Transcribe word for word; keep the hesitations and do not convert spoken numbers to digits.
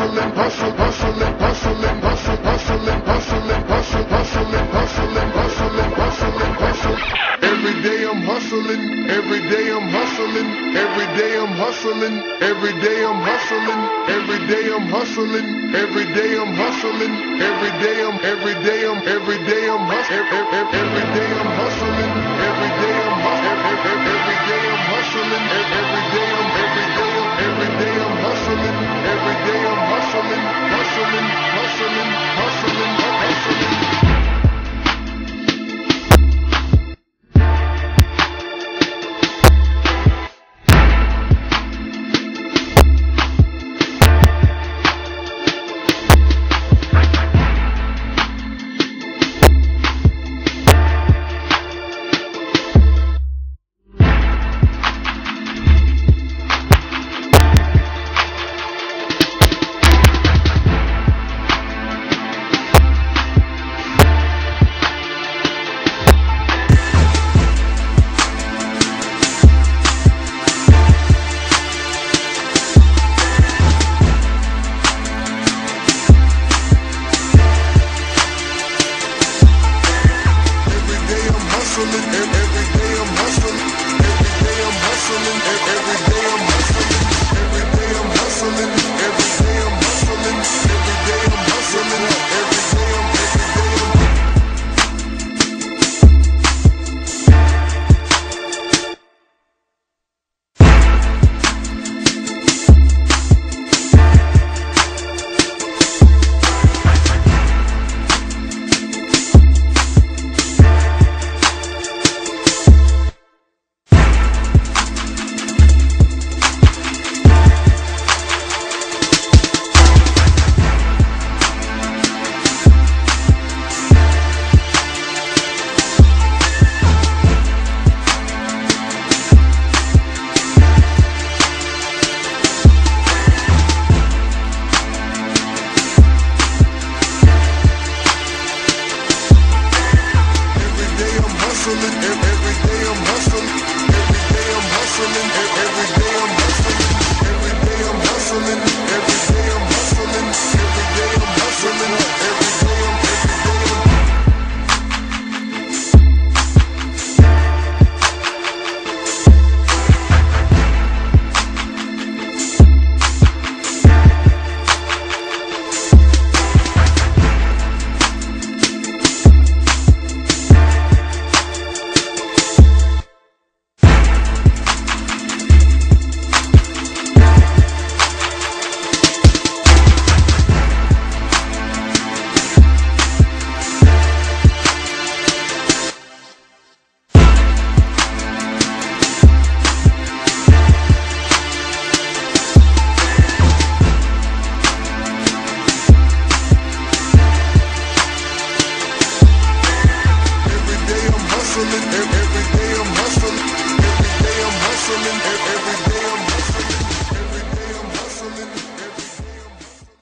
hustling, hustle, hustling, hustling, hustle, hustling, hustling, hustle, hustling, hustling, hustling, hustling, hustle. Every day I'm hustling, every day I'm hustling, every day I'm hustling, every day I'm hustling, every day I'm hustling, every day I'm hustling, every day I'm, every day I'm, every day I'm hustling, every day I'm hustling, every day I'm hustling, every day I'm hustling, every